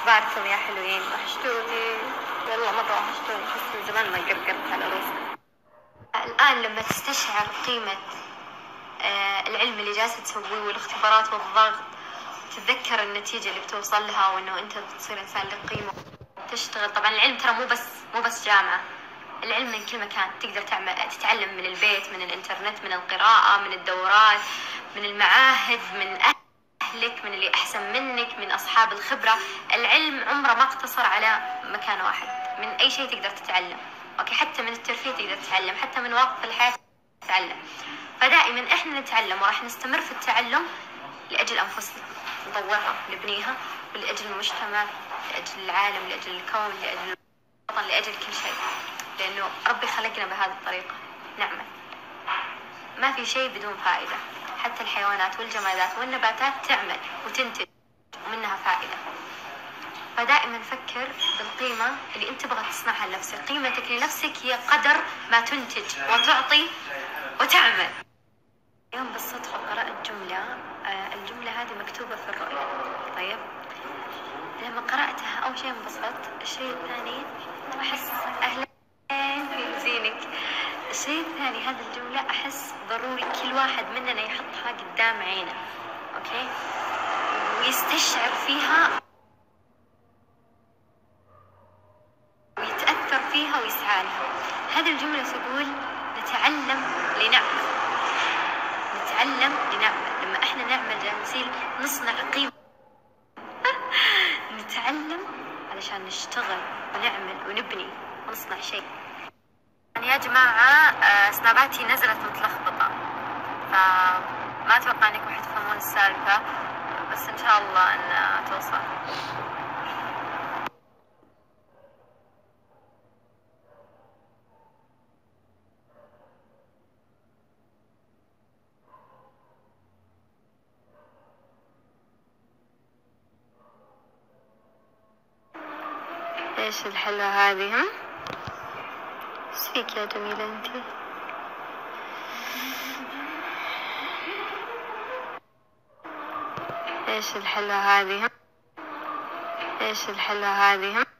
أخباركم يا حلوين؟ وحشتوني والله مرة، وحشتوني. حس من زمان ما قرقرت على روسكم. الآن لما تستشعر قيمة العلم اللي جالسة تسويه والاختبارات والضغط، تتذكر النتيجة اللي بتوصل لها وإنه أنت بتصير إنسان لك قيمة تشتغل. طبعا العلم ترى مو بس جامعة، العلم من كل مكان. تقدر تتعلم من البيت، من الإنترنت، من القراءة، من الدورات، من المعاهد، من أهلك، من اللي أحسن منك، من أصحاب الخبرة. العلم عمره ما اقتصر على مكان واحد. من أي شيء تقدر تتعلم، أوكي؟ حتى من الترفيه تقدر تتعلم، حتى من مواقف الحياة تتعلم. فدائما إحنا نتعلم وراح نستمر في التعلم لأجل أنفسنا، نطورها، نبنيها، ولأجل المجتمع، لأجل العالم، لأجل الكون، لأجل الوطن، لأجل كل شيء. لأنه ربي خلقنا بهذه الطريقة نعمل. ما في شيء بدون فائدة. حتى الحيوانات والجمادات والنباتات تعمل وتنتج ومنها فائدة. فدائما فكر بالقيمة اللي انت تبغى تسمعها لنفسك. قيمتك لنفسك هي قدر ما تنتج وتعطي وتعمل. اليوم بالصدفة قرأت جملة، الجملة هذه مكتوبة في الرؤيا. طيب لما قرأتها أول شيء انبسطت، الشيء الثاني أحس أهلا في زينك. الشيء الثاني هذه الجملة أحس ضروري كل واحد مننا يحطها قدام عينه، أوكي؟ ويستشعر فيها ويتأثر فيها ويسعى لها. هذه الجملة تقول نتعلم لنعمل. نتعلم لنعمل. لما احنا نعمل جالسين نصنع قيمة. نتعلم علشان نشتغل ونعمل ونبني ونصنع شيء. يعني يا جماعة سناباتي نزلت متلخبطة، فما أتوقع أنكم حتفهمون السالفة، بس إن شاء الله أن توصل. إيش الحلوة هذه؟ هم؟ إيش فيك يا جميلة أنتي؟ إيش الحلوة هذه؟ هم؟ إيش الحلوة هذه؟ هم؟